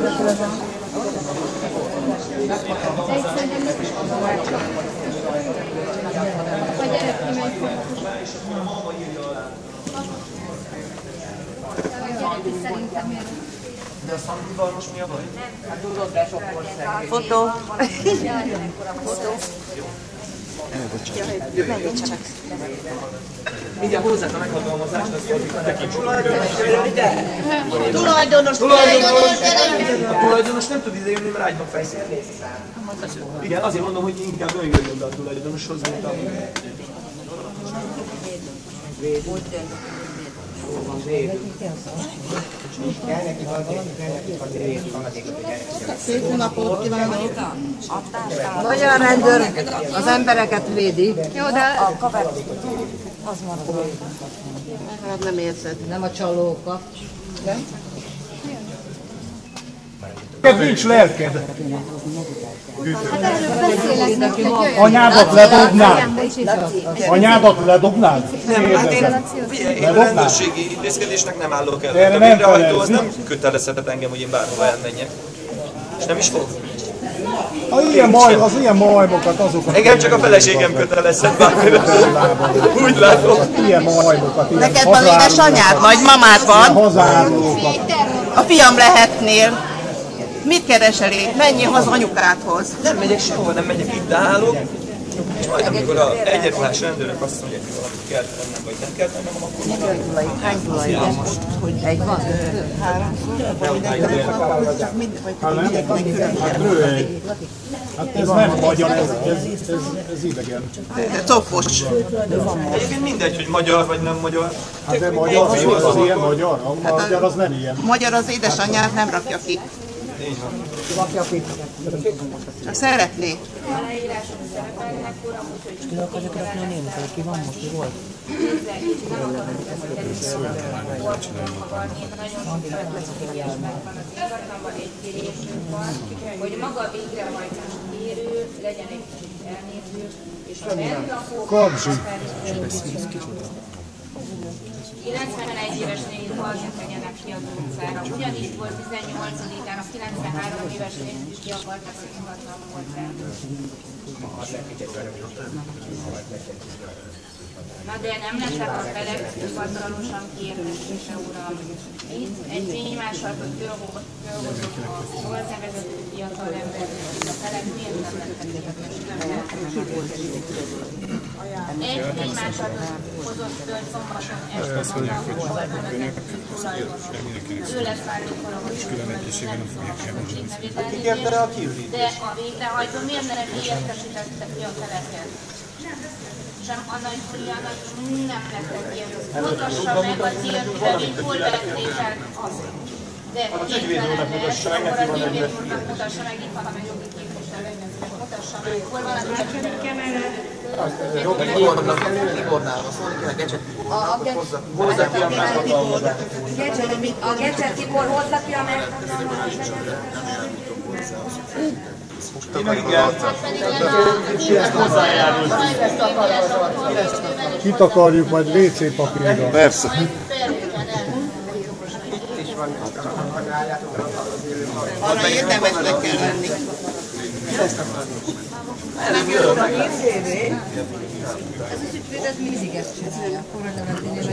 De a Szandival most mi a baj? Hát tudod, de sokkor szegény. Fotó. Fotó. Menjünk csak. Mindjárt hozzák a meghatalmazást, azt tekintsük. Tulajdonos! A tulajdonos nem tud ide jönni, mert ágyban fekszik. Igen, azért mondom, hogy inkább ön jöjjön be a tulajdonoshoz, mint a... Szép napot kívánok! Magyar rendőr az embereket védi. Jó, de a kaver az marad. Hát nem érzed. Nem a csalókat. Nincs lelked. Anyádat ledobnád? Anyádat ledobnád? Nem, hát én rendőrségi intézkedésnek nem állok el. Erre A nem végrehajtó az felelsz. nem kötelezhetett engem, hogy én bárhova elmenjek. És nem is fog. Az ilyen majmokat azokat... Engem csak a feleségem kötelezhet bármire. Úgy látom. Ilyen majmokat, ilyen Neked van édesanyád, vagy mamád van? hazárulókat. A fiam lehetnél. Mit keresel itt? Menjél haza anyukádhoz. Nem megyek sehova, nem megyek, itt állok. És majd amikor az egyenruhás rendőrök azt mondják, hogy valamit kell tennem, vagy nem kell tennem, akkor Hány tulaj van most? Hogy egy van? Hát ez nem magyar, ez idegen. Cofos. egyébként mindegy, hogy magyar vagy nem magyar. Hát de magyar, az ilyen magyar? A magyar az nem ilyen. Magyar az édesanyját nem rakja ki. Így van. Csak szeretné. Ki akarjuk rakni a németet? Ki van most? Mi volt? Hogy maga végrehajtás kérő, legyen egy kicsit elnéző, és a rendlakó... Kapzsi. 91 évesnél valószínűleg tegyenek ki az utcára. Ugyanis volt 18-án a 93 évesnél is ki akartak színhatlan voltál. Na de nem lettek a felek hivatalosan kiérdekése, uram. Itt egy fénymásoltat fölhozott a jól nevezető fiatal ember, a felek miért nem lettek egy fénymásoltat hozott föl szombaton este maga, ő lesz állítólag, hogy Kikérte a kiürit? de a végrehajtó miért nem értesítette ki a feleket? Sem a nagy Juliának nem lettek ilyen. Mutassa meg a céltüveményt, hol vették el azt. De képtelen lesz, akkor az ügyvéd úrnak mutassa meg, itt van a jogi képviselő, mutassa meg, hol van a céltüvemény. Tibornál szólni kéne, Gecset Tibornál, hozzá ki a meghatalmazást. A Gecset Tibor hozza ki a meghatalmazást. Kitakarjuk majd WC papírra. Persze. Arra érdemesnek kell lenni. Ez mindig ezt csinálja. Akkor rendben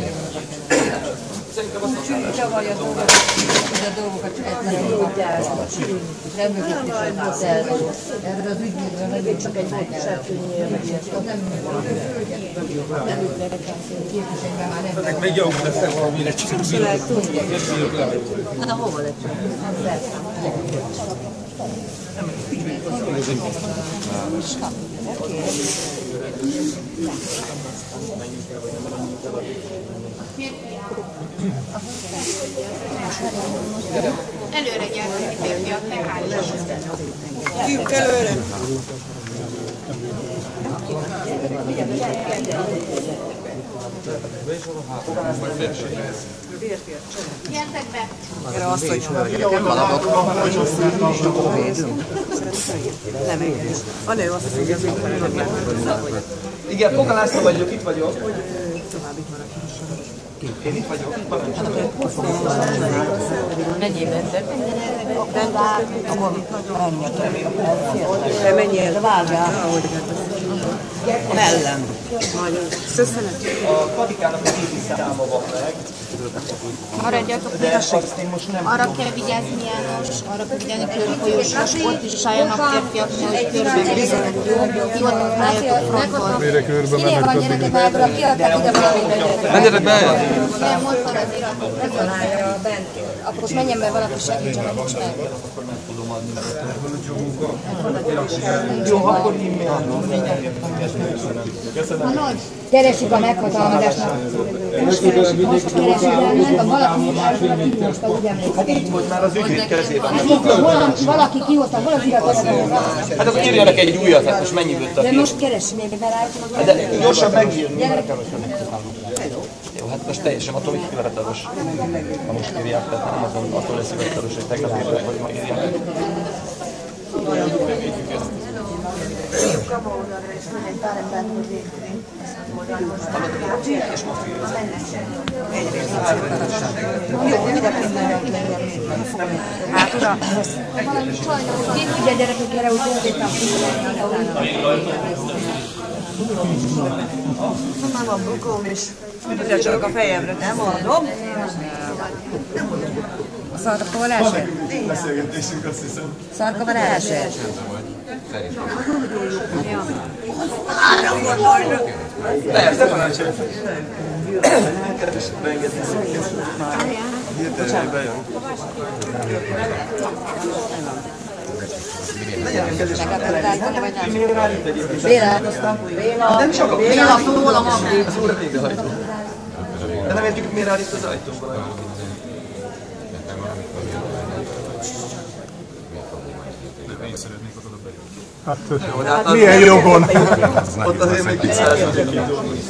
nagyon csavarja a dolgokat, csak egyszerűen nem mögött is erre az ügyvédre nem csak egy bocsátőnyél meg ilyet. Ennek még jobb lesz, valamire csinálni. Hát a hova lett? Előre gyertek, férfiak, ne hányosok. Gyűjjük előre! Gyertek be! Erre azt, hogy nekem valamok. Nem érés. A nő azt mondja, hogy Igen, Poka László vagyok, itt vagyok. továbbit maradjon. Én itt vagyok, parancsolj. Mennyi mentek? Akkor menjél, vágjál. Mellem. A kadikának a 10 száma van meg. Maradjatok, arra kell vigyázni, János, arra kell vigyázni, körülhajósra, ott is álljanak férfiaknál, hogy körülhajósra, ti ott álljatok fronton. Mire körbe mennek a Menjetek be! Nem, ott van az irat. Akkor most menjen be valaki segítsen, mert nincs meg. Jó, akkor e-mail. Keresik a meghatalmazásnak. Most keresik elment, valaki kihozta, úgy emlékszem. Hogy már az ügyvéd kezében. Valaki kihozta, valaki Hát akkor írjanak egy újat, hát most mennyi jött a de film? most keresd még berállítom. De gyorsan megírni. Jó, hát most teljesen attól, hogy hivatalos. Ha most írják, tehát nem azon, attól lesz hivatalos, hogy tegnap írják, vagy ma írják. Hát uram, Ugye gyerekek, erre úgy értettem. már van bukóm is. Ugye csak a fejemre, nem mondom. A szarkóval első? beszélgetésünk, azt hiszem. Szarkóval első. Persze, parancsolj! Keresek beengedni széket. Hirtelen bejön. Nem csak a Béla szól a magnézúra. De nem értjük, miért áll itt az ajtóban. Hát milyen jogon? Ott azért még itt szállítani ki dolgozni.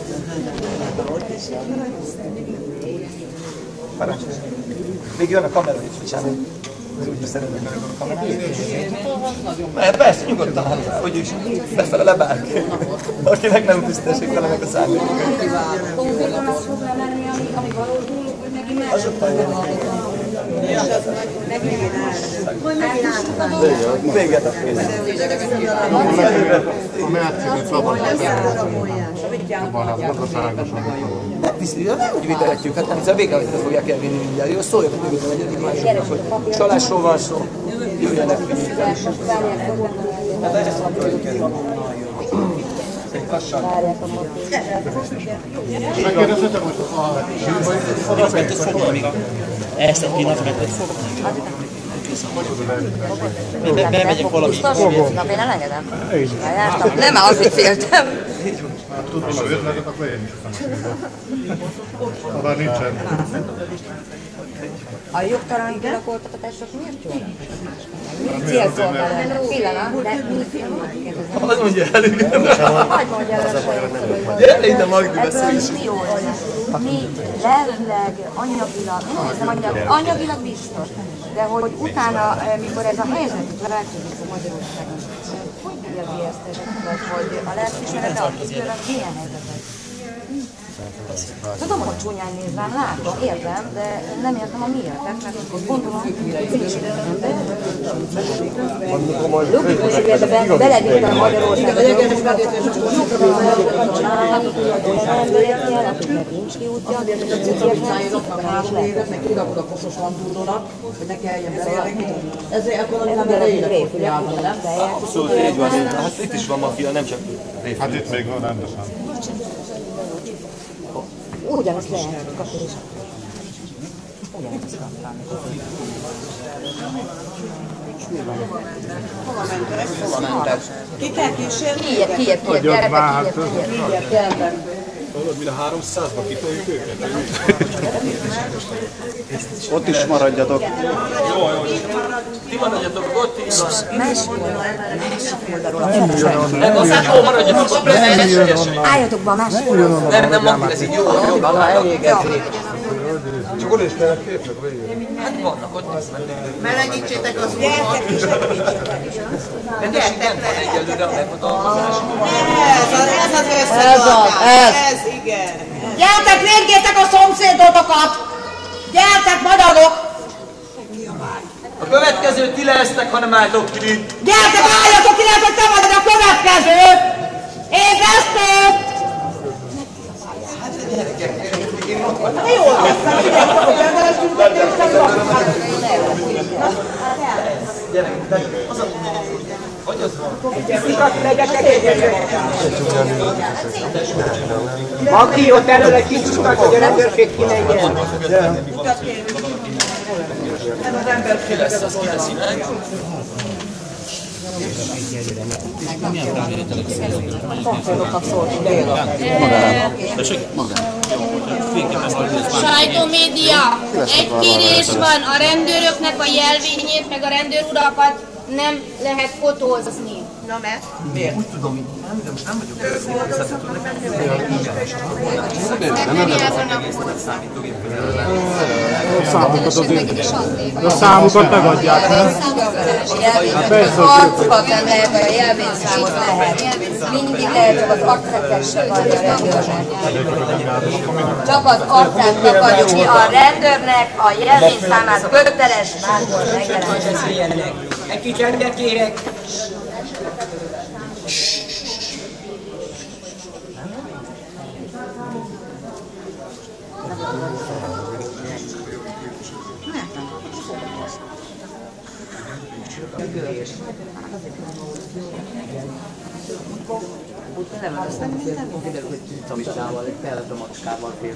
Parancsolj. Még jön a kamera is, bocsánat. Úgy szeretnék meg a kamerát. Mert persze, nyugodtan, hogy is befele bárki. Akinek nem tisztességtelenek a szándékok. Véget a fél. A Mercedes Nem úgy viteletjük, hát nem, hiszen végre fogják elvinni mindjárt. Jó, szóljatok még a negyedik másodnak, hogy csalásról van szó. Jöjjenek figyelni. megkérdezhetek most a Ezt a pillanat meg hogy fogom. Bemegyek valami. Biztos? Na, én elengedem. Jártam. Nem, már azért féltem. tudni az ötletet, akkor én is ha bár nincsen. A jogtalan kilakoltatások miért jó? Célszolgálat. Pillanat, de mi filmet? Az mondja el, igen. Hadd mondja el a saját. Gyere ide, Magdi, beszélj is. Mi lelkileg, anyagilag, nem hiszem anyagilag biztos, de hogy utána, mikor ez a helyzet változik a Magyarországon, hogy érzi ezt esetleg, hogy a lelkiismerete akikőleg milyen helyzetek? Tudom, hogy csúnyán néz rám, látom, értem, de nem értem a miértet, mert gondolom, hogy nincs logikus, hogy ebben belevétel Magyarországon, embereknél, nincs kiútja, meg kidagod a koszos landúrónak, hogy ne kelljen belélni. Ezért akkor nem beleélek kopiában, nem? Abszolút, így van. Hát itt is van mafia, nem csak réfül. Hát itt még van rendesen. ugyanazt lehet kapni is. Ugyanazt kapni. Ki kell kísérni? Kiért, gyerekek, kiért. Tudod, mire 300-ba kitoljuk őket? Ott is maradjatok. Ti maradjatok ott, így van. Másik oldalról. Nem, aztán hol maradjatok ott, Álljatok be a másik oldalról. nem mondjuk, ez így jó, jó, elégetni. Csak oda is kellene képnek végül. Hát vannak ott, ezt mennék. Melegítsétek az ulmat. Rendességen van egyelőre a meghatalmazás. Ez az összetartás. Ez igen. Gyertek, légjétek a szomszédotokat! Gyertek, magyarok! A következő ti lesztek, ha nem álltok ki. Gyertek, álljatok ki, lehet, hogy te vagy a következő! Ébresztő! Jó lesz, aki ott elől egy kicsit utat, hogy a rendőrség kimenjen. Sajtómédia, egy kérés van, a rendőröknek a jelvényét, meg a rendőrurakat nem lehet fotózni. Na mert? Miért? Úgy tudom, nem vagyok természetesen, a számukat megadják, nem? Arcukat nem lehet, vagy a jelvényszámot lehet. Mindig lehet, csak az arcát sem van a rendőrnek. Csak az arcát takarjuk ki a rendőrnek, a jelvényszámát köteles máskor megjelenteni. Egy kicsit rendet kérek. Aztán kiderül, hogy Tamistával, egy felvett a macskával fél.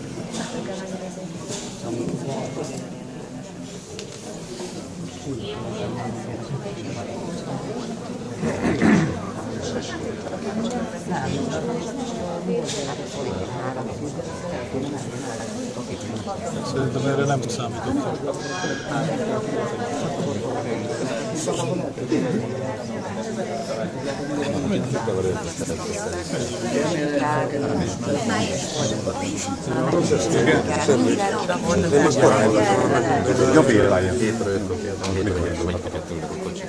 Szerintem erre nem számítottam. Jobb érveljen. Hétre jöttök értelmi, mikor jöttök a kettőnek a kocsit.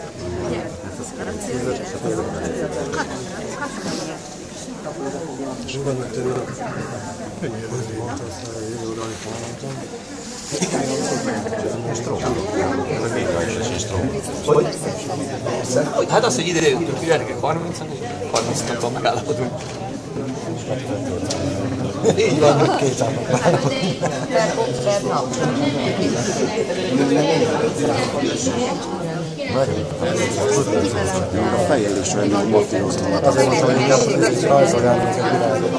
Hát az, hogy ide jöttünk, gyerekek 30-ban megállapodunk. Így van, 200 A fejjel is rendben mafióznak. Azért mondtam, hogy inkább rajzolják egy világot.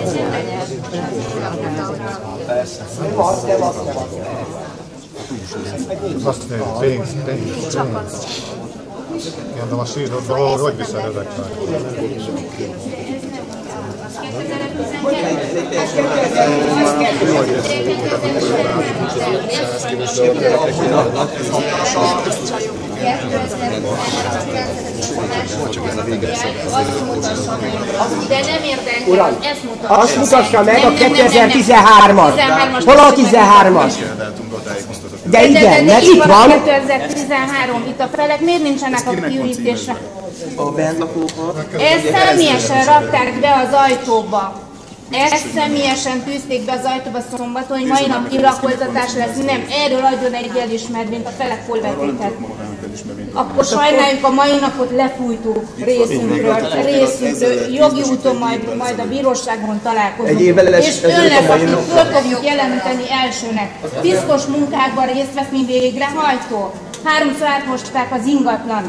Persze. Azt mondja, pénz. Igen, de a sírodban hogy viszel ezekkel? De nem érdekel, Uram, ezt mutatja. azt mutassa meg a 2013-as. Hol a 13-as? De igen, mert itt van. 2013, itt a felek miért nincsenek a kiürítésre? A bentlakókat. Ezt személyesen rakták be az ajtóba. Ezt személyesen tűzték be az ajtóba szombaton, hogy mai nap kirakoltatás lesz. Nem, erről adjon egy elismervényt a felek polvetéket. Akkor sajnáljuk, a mai napot lefújtuk részünkről, jogi úton majd a bíróságon találkozunk. És ön lesz, akit föl fogjuk jelenteni elsőnek. Tiszkos munkákban részt vesz, mint végrehajtó. 3-szor átmosták az ingatlan.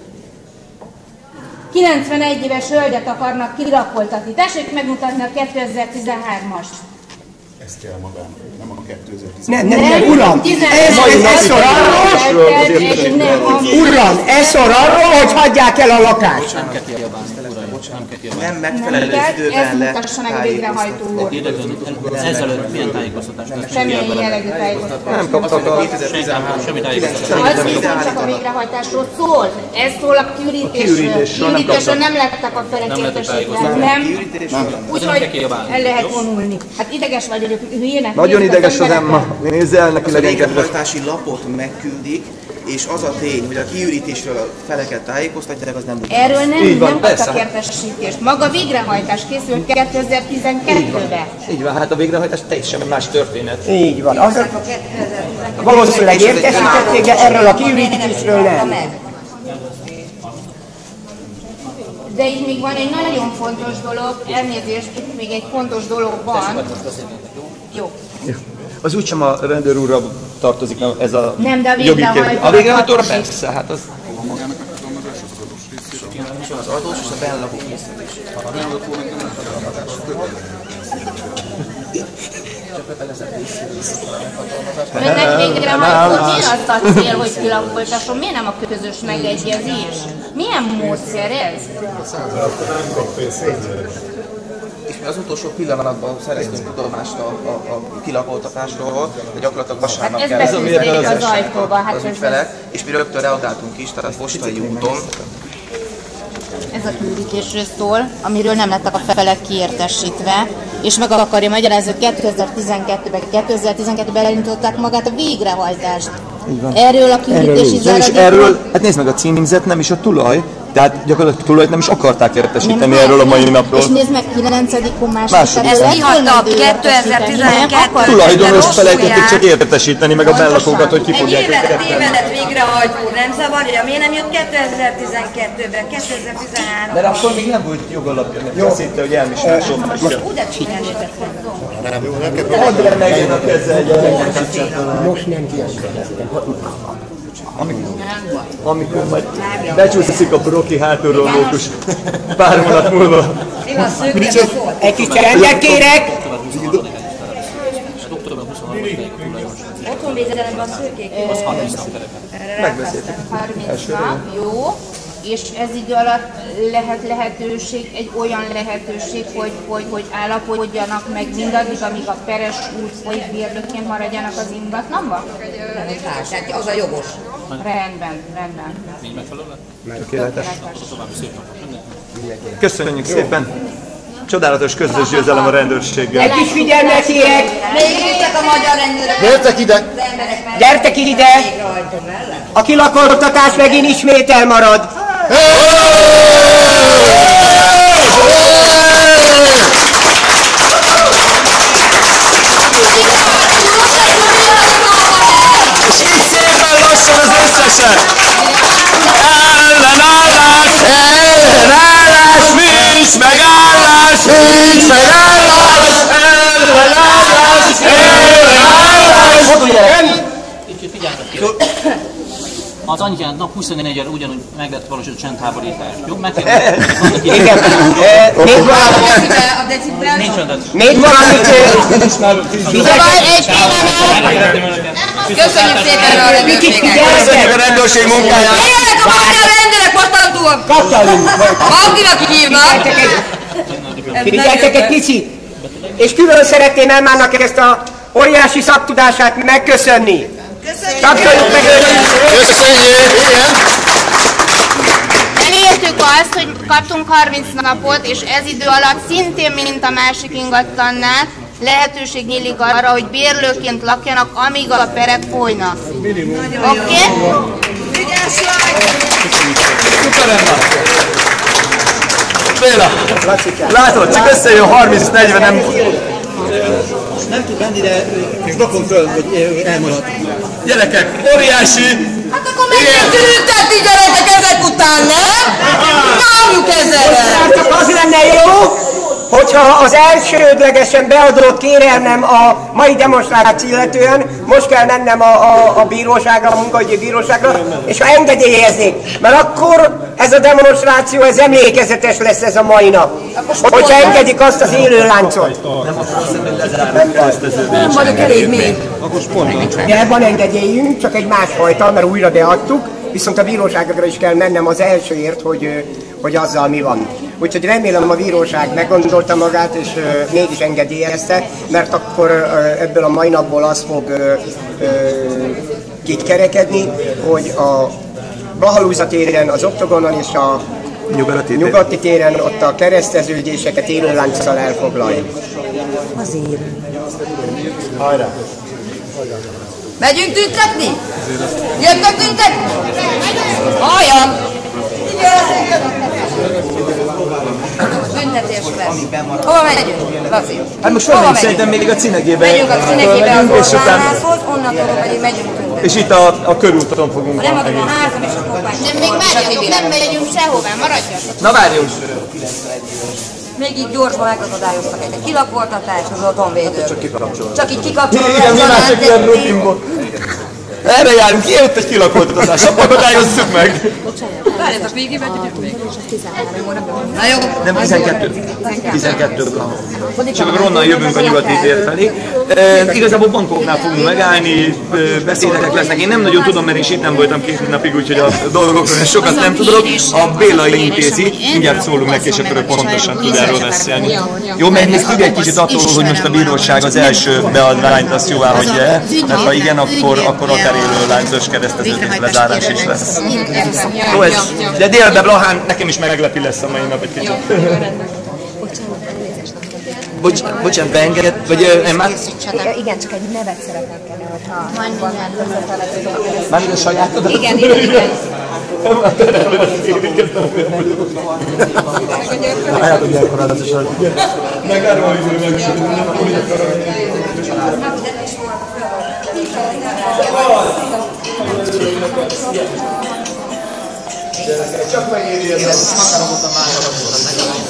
91 éves hölgyet akarnak kirakoltatni. Tessék megmutatni a 2013-ast. Ez kell magán, nem a 2010. Nem, uram! Ez szor arról, uram, ez szor arról, hogy hagyják el a lakást. Nem kell kiabálni, nem kell kiabálni. Nem megfelelő időben lett végrehajtó úr. Ezelőtt milyen tájékoztatást tett? Semmilyen jellegű tájékoztatást. Nem kaptak a 2013. Semmi tájékoztatást. Az viszont csak a végrehajtásról szól. Ez szól a kiürítésről. Kiürítésről nem lettek a felek értesítve. Nem. Úgyhogy el lehet vonulni. Hát ideges vagyok, hülyének. Nagyon ideges az Emma. Nézz el neki, A legyen kedves. végrehajtási lapot megküldik, és az a tény, hogy a kiürítésről a feleket tájékoztatják, az nem úgy. Erről Így van, nem persze. kaptak értesítést. Maga végrehajtás készült 2012-ben. Így van, hát a végrehajtás teljesen más történet. Így van. Az valószínűleg értesítették, de erről a kiürítésről nem. De itt még van egy nagyon fontos dolog, elnézést, itt még egy fontos dolog van. Jó. Az úgysem a rendőr úrra tartozik, ez a Nem, de a jogi végrehajtó. kérdés. A végrehajtóra persze, hát az... Az adós és a bennlakó készítés. Önnek végrehajtó mi az a cél, hogy kilakoltasson? Miért nem a közös megegyezés? Milyen módszer ez? És mi az utolsó pillanatban szereztünk tudomást a kilakoltatásról, hogy gyakorlatilag vasárnap Hát kell ez betűzték az ajtóba, hát az ez ügyfelek, és mi rögtön reagáltunk is, tehát postai úton. Ez a küldítésről szól, amiről nem lettek a felek kiértesítve, és meg akarja magyarázni, hogy 2012-ben elindították magát a végrehajtást. Erről a küldítési Erről, hát nézd meg, a címzet nem is a tulaj, tehát gyakorlatilag a tulajt nem is akarták értesíteni erről a mai napról. És nézd meg, 9-on Ez kihagyta 2012-ben. Tulajdonost felejtették csak értesíteni, meg a bennlakókat, hogy ki Egy fogják őket. tévedett végrehajtó nem zavarja, miért nem jött 2012-ben, 2013-ban? Mert akkor még nem volt jogalapja, mert azt hitte, hogy elmismersom. Úgy de csinálnétek Add le megint a keze egy Most nem kieskedett. amikor majd becsúszik a broki hátulról mókus pár hónap múlva. Egy kis csendet kérek! Otthon védelemben a szőkék. Megbeszéltük. 30 nap, jó. És ez idő alatt lehet lehetőség, egy olyan lehetőség, hogy állapodjanak meg mindaddig, amíg a peres út folyik, bérlőként maradjanak az ingatlanban? Hát az a jogos. Rendben. Tökéletes. Köszönjük szépen! Csodálatos közös győzelem a rendőrséggel. Egy kis figyelmet kérek! Még csak a magyar rendőrök. Gyertek ide! Gyertek ide! A kilakoltatás megint ismét elmarad. És így szépen lassan az összeset! Ellenállás! Ellenállás! Nincs megállás! Nincs megállás! Ellenállás! Ellenállás! Az annyit nap 24-re ugyanúgy meg lett valósult csendháborítás. Jó? Meg kell... Igen. Nincs rendet. Még valamit... Köszönjük szépen a rendőrséget. Köszönjük a rendőrség munkáját! Éljenek a magyar rendőrök mostantól! Katalin! Magdinak hívnak! Figyeljetek egy kicsit! És külön szeretném elmárnak ezt a óriási szaktudását megköszönni. Tapsoljuk meg őt! Köszönjük! Igen! Elértük azt, hogy kaptunk 30 napot, és ez idő alatt szintén, mint a másik ingatlannál, lehetőség nyílik arra, hogy bérlőként lakjanak, amíg a perek folynak. Oké? Béla! Látod, csak összejön 30-40, nem tud menni, de rakom föl, hogy elmaradt. Gyerekek, óriási! Hát akkor menjünk ültetni gyerekek ezek után, nem? Nyomjuk ezzel! Csak az lenne jó, hogyha az elsődlegesen beadott kérelmem a mai demonstrációt illetően, most kell mennem a bíróságra, a munkahogyi bíróságra, és ha engedélyeznék, mert akkor ez a demonstráció, ez emlékezetes lesz ez a mai nap. Hogyha engedik azt az élő láncot. Nem vagyok elég még. De van engedélyünk, csak egy másfajta, mert újra beadtuk, viszont a bíróságra is kell mennem az elsőért, hogy azzal mi van. Úgyhogy remélem a bíróság meggondolta magát, és mégis engedélyezte, mert akkor ebből a mai napból az fog kikerekedni, hogy a Blahalúza téren, az Oktogonon és a Nyugati téren ott a kereszteződéseket élő lánccal elfoglalja. Azért. Hajrá! Megyünk tüntetni? Jöttök tüntetni? Halljam! Tüntetés lesz. Hova megyünk, Laci? Hát most felmegyünk szerintem még a Cinegébe. Megyünk a Cinegébe a és utána... Gorlánházhoz, onnantól pedig megyünk tüntetni. És itt a körúton fogunk. Nem adom a házam és a kopás. Nem, még várjatok, nem megyünk sehová, maradjatok. Na várjunk! Még így gyorsban megakadályoztak egy kilakoltatás az otthonvédők. Csak kikapcsolod. Csak így kikapcsolod. Igen, mi már csak ilyen rutinból. Erre járunk, ki jött egy kilakoltatás, akadályozzuk meg! Várjatok, végig vagyok még. Na jó. Nem, 12 van. Csak akkor onnan jövünk a nyugati tér felé. Igazából bankoknál fogunk megállni, beszédek lesznek. Én nem nagyon tudom, mert én itt nem voltam 2 napig, úgyhogy a dolgokról sokat nem tudok. A Béla intézi, mindjárt szólunk neki, és akkor pontosan tud erről beszélni. Jó, mert még függ egy kicsit attól, hogy most a bíróság az első beadványt azt jóvá hagyja, mert ha igen, akkor akár élő láncos kereszteződés lezárás is lesz. Jó, ez, de délben Blahán nekem is meglepi lesz a mai nap egy kicsit. Bocsánat, beengedett, vagy én már... Igen, csak egy nevet szeretném kérni, hogyha... Már a sajátodat? Igen. Álljátok ilyenkor adatosan. Megároljuk, hogy csak megéri ez a makaromot a másokat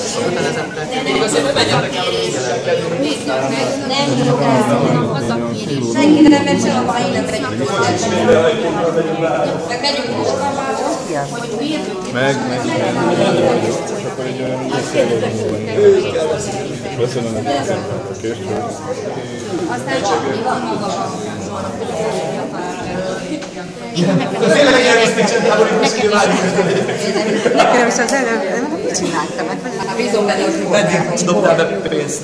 Senki nem megy sem a én nem Meg. Akkor egy olyan köszönöm a kést. Tényleg elkezdték csinálni, hogy Nekem is az előbb, mit csináltam? Bízom benne, hogy meddig dobtál be pénzt?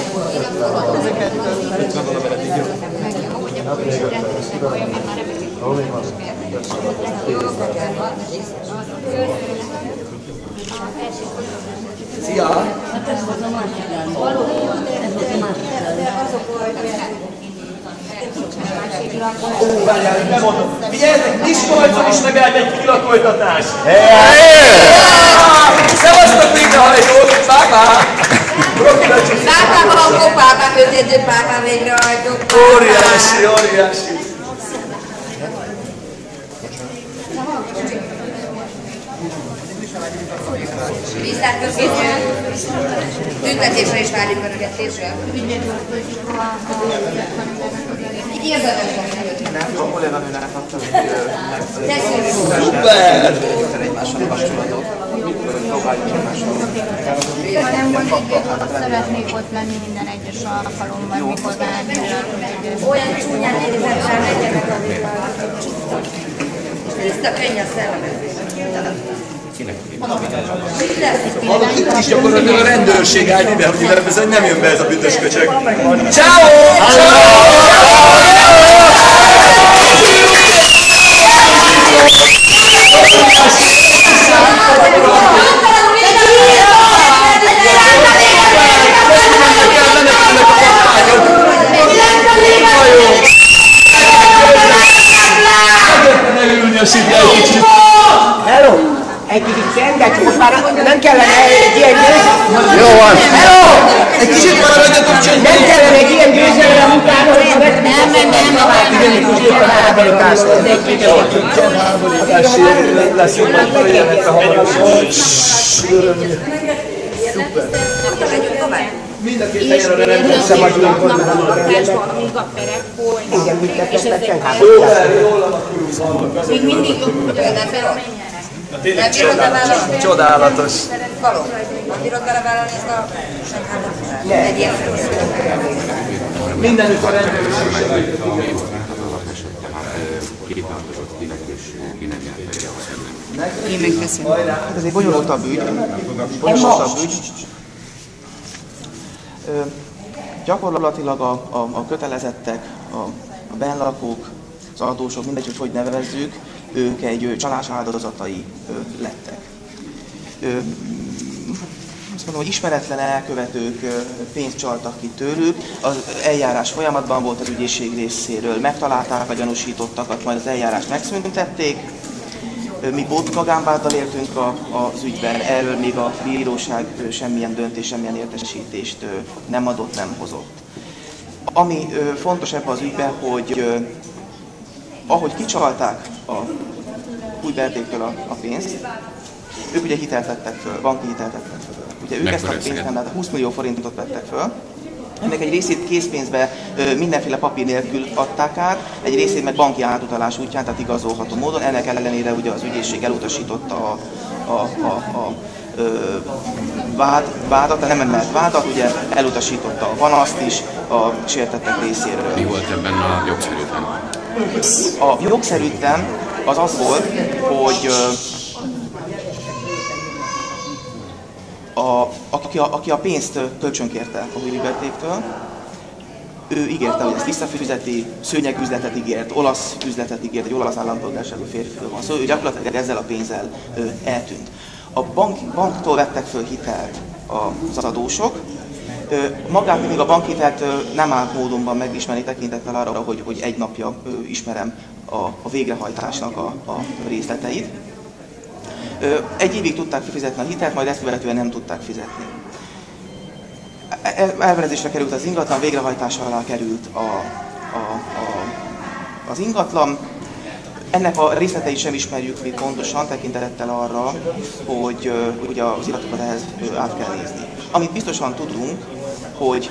Szia! Ó, várjál, bemondom. Figyeljetek, Miskolcon is megállt egy kilakoltatás. Szevasztok végrehajtók! Pápá! Pápá, hangó pápá, kötődő pápá, végrehajtók. Óriási. Tisztelt köszönjük! Tüntetésre is várjuk Önöket, később. A kolléganőnek adtam Szuper! egymással kapcsolatot. Próbáljuk egymással. Nem mondjuk, szeretnék ott lenni minden egyes alkalommal, mikor bármilyen. Olyan csúnyán nézett, legyenek a tiszta könny a szellemet. Hallod, itt is gyakorlatilag a rendőrség állt ide, hogy mivel bizony nem jön be ez a büdös köcsög. Ciao! Hello! Egy kicsit csendet, most már nem kellene egy ilyen győzelem. Jó van! Hello! Egy kicsit maradjatok csendben! Nem kellene egy ilyen győzelem utána, hogy a lesz jobb, hogy legyenek a hamarosan. Szuper! Mindenki helyen a rendszer szabadulunk hozzá. Amíg a perek folynak. Igen, mit tettek Jól alakulunk. Még mindig Nem bírod bevállalni? Csodálatos. Való. Nem bírod belevállalni ezt a senkát? Egy ilyen Mindenütt a rendőrség. Én megköszönöm. Hát ez egy bonyolultabb ügy. Bonyolultabb ügy. Gyakorlatilag a kötelezettek, a bennlakók, az adósok, mindegy, hogy nevezzük, ők egy csalás áldozatai lettek. mondom, hogy ismeretlen elkövetők pénzt csaltak ki tőlük, az eljárás folyamatban volt az ügyészség részéről, megtalálták a gyanúsítottakat, majd az eljárást megszüntették. Mi pótmagánváddal éltünk az ügyben, erről még a bíróság semmilyen döntés, semmilyen értesítést nem adott, nem hozott. Ami fontos ebben az ügyben, hogy ahogy kicsalták a Újbertéktől a pénzt, ők ugye hitelt vettek föl, banki hitelt vettek föl. Ugye ők ezt a pénzt nem látták, 20 millió forintot vettek föl. Ennek egy részét készpénzbe mindenféle papír nélkül adták át, egy részét meg banki átutalás útján, tehát igazolható módon. Ennek ellenére ugye az ügyészség elutasította a vádat, nem emelt vádat, ugye elutasította a panaszt is a sértettek részéről. Mi volt ebben a jogszerűtlen? A jogszerűtlen az az volt, hogy aki a pénzt kölcsönkérte a Újbertéktől, ő ígérte, hogy ezt visszafizeti, szőnyegüzletet ígért, olasz üzletet ígért, egy olasz állampolgárságú férfiről van szó, ő gyakorlatilag ezzel a pénzzel eltűnt. A banktól vettek föl hitelt az adósok, magát még a bankhitelt nem állt módonban megismerni tekintettel arra, hogy egy napja ismerem a végrehajtásnak a részleteit. Egy évig tudták fizetni a hitelt, majd ezt követően nem tudták fizetni. Elverezésre került az ingatlan, végrehajtása alá került az ingatlan. Ennek a részleteit sem ismerjük még pontosan, tekintettel arra, hogy ugye az iratokat ehhez át kell nézni. Amit biztosan tudunk, hogy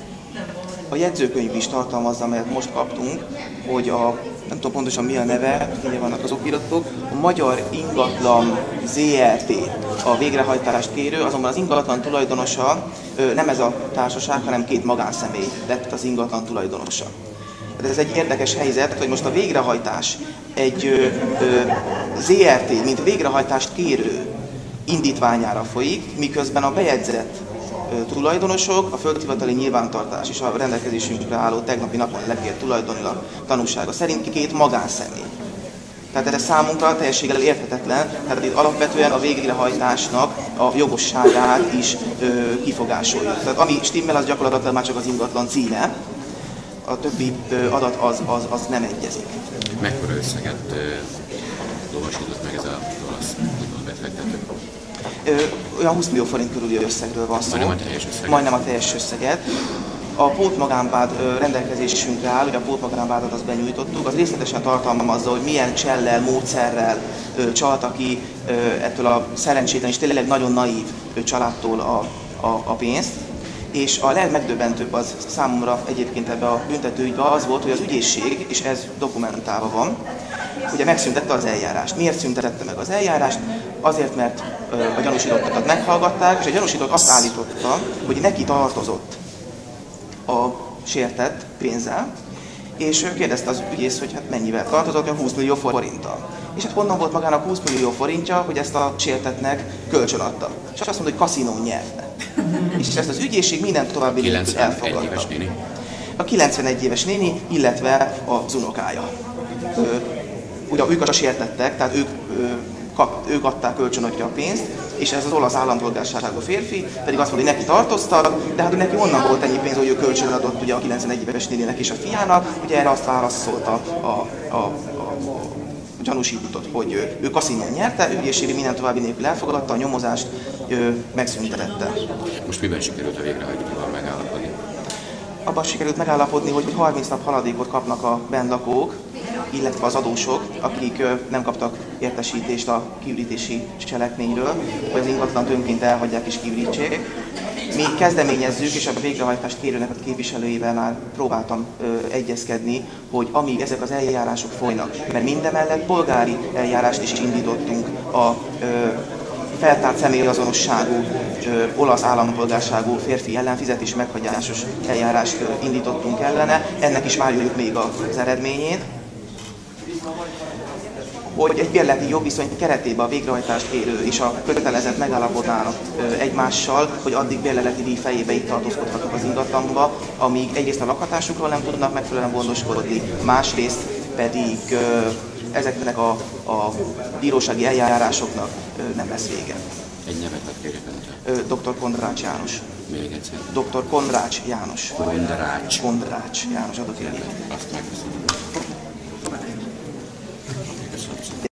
a jegyzőkönyv is tartalmazza, amelyet most kaptunk, hogy nem tudom pontosan mi a neve, így vannak az okiratok, a Magyar Ingatlan ZRT a végrehajtást kérő, azonban az ingatlan tulajdonosa nem ez a társaság, hanem két magánszemély lett az ingatlan tulajdonosa. Ez egy érdekes helyzet, hogy most a végrehajtás egy ZRT, mint végrehajtást kérő indítványára folyik, miközben a bejegyzett tulajdonosok, a földhivatali nyilvántartás és a rendelkezésünkre álló tegnapi napon lekért tulajdonilag tanúsága szerint két magánszemély. Tehát ez számunkra teljességgel érthetetlen, tehát itt alapvetően a végrehajtásnak a jogosságát is kifogásoljuk. Tehát ami stimmel, az gyakorlatilag már csak az ingatlan címe, a többi adat az nem egyezik. Mekkora összeget lovasított meg ez az olasz befektető? Olyan 20 millió forint körüli összegről van szó. Majdnem a teljes összeget. Majdnem a teljes összeget. A pótmagánvád rendelkezésünkre áll, ugye a pótmagánvádat azt benyújtottuk, az részletesen tartalmazza, hogy milyen csellel, módszerrel csalta ki ettől a szerencsétlen és tényleg nagyon naív családtól a pénzt. És a legmegdöbbentőbb az számomra egyébként ebbe a büntetőügyben az volt, hogy az ügyészség, és ez dokumentálva van, ugye megszüntette az eljárást. Miért szüntetette meg az eljárást? Azért, mert a gyanúsítottakat meghallgatták, és a gyanúsított azt állította, hogy neki tartozott a sértett pénzzel, és kérdezte az ügyész, hogy hát mennyivel tartozott, 20 millió forinttal. És hát honnan volt magának 20 millió forintja, hogy ezt a sértettnek kölcsön adta. És azt mondta, hogy kaszinón nyerte. És ezt az ügyészség minden további nélkül elfogadta. A 91 éves néni, illetve az unokája. Ugye ők a sértettek, tehát ők adták kölcsönökre a pénzt, és ez az olasz állampolgárságú férfi pedig azt mondta, hogy neki tartoztak, de hát neki onnan volt ennyi pénz, hogy ő kölcsön adott ugye a 91 éves néninek és a fiának, ugye erre azt válaszolta a gyanúsított, hogy ő kaszinón nyerte, ügyészségi minden további nélkül elfogadta, a nyomozást megszüntetette. Most miben sikerült a végrehajtóval megállapodni? Abban sikerült megállapodni, hogy 30 nap haladékot kapnak a bennlakók, illetve az adósok, akik nem kaptak értesítést a kiürítési cselekményről, hogy az ingatlant önként elhagyják és kiürítsék. Mi kezdeményezzük, és a végrehajtást kérőnek a képviselőivel már próbáltam egyezkedni, hogy amíg ezek az eljárások folynak, mert mindemellett polgári eljárást is indítottunk a feltárt személyazonosságú olasz állampolgárságú férfi ellen, fizetés meghagyásos eljárást indítottunk ellene, ennek is várjuk még az eredményét. Hogy egy bérleti jogviszony keretében a végrehajtást kérő és a kötelezett megállapodnának egymással, hogy addig bérleti díj fejébe itt tartózkodhatok az ingatlanba, amíg egyrészt a lakhatásukról nem tudnak megfelelően gondoskodni, másrészt pedig ezeknek a bírósági eljárásoknak nem lesz vége. Egy nevet hadd kérjek öntől. Dr. Kondrács János. Még egyszer. Dr. Kondrács János. Kondrács. Kondrács János, adott élmény. Azt megköszönöm.